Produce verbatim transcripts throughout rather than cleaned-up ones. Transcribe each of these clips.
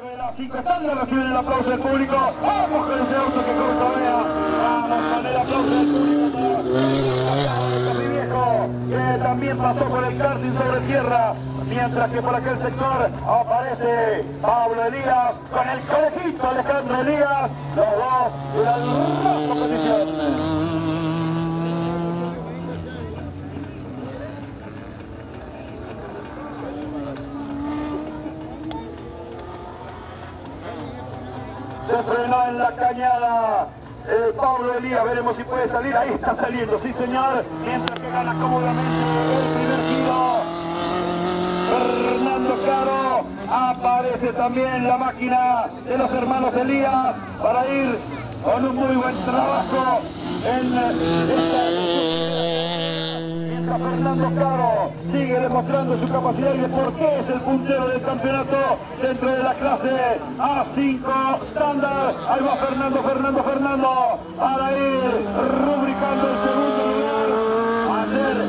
Dentro de las cinco estándares reciben el aplauso del público. Vamos con ese auto que corcovea. Vamos con el aplauso del público para mi viejo, que también pasó por el karting sobre tierra. Mientras que por aquel sector aparece Pablo Elías con el conejito Alejandro Elías. Los dos de la gran competición. Se frenó en la cañada eh, Pablo Elías, veremos si puede salir, ahí está saliendo, sí señor, mientras que gana cómodamente el primer giro. Fernando Caro, aparece también la máquina de los hermanos Elías para ir con un muy buen trabajo en esta... Fernando Caro sigue demostrando su capacidad y de por qué es el puntero del campeonato dentro de la clase A cinco estándar. Ahí va Fernando, Fernando, Fernando para ir rubricando el segundo lugar. Ayer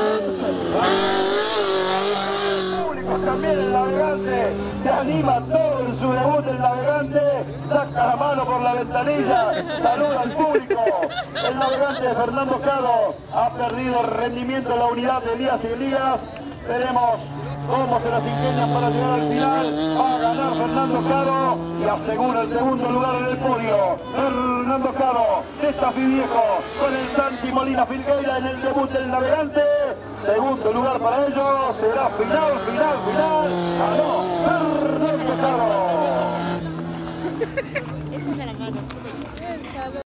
el público también, el navegante se anima todo en su debut, el navegante saca la mano por la ventanilla, saluda al público. El navegante de Fernando Caro ha perdido rendimiento en la unidad de Elías y Elías. Veremos cómo se las ingenian para llegar al final. Va a ganar Fernando Caro y asegura el segundo lugar en el podio. Fernando Caro, Estafi Viejo, con el Santi Molina Filgueira en el debut del navegante. Segundo lugar para ellos, será final, final, final. Ganó Fernando Caro.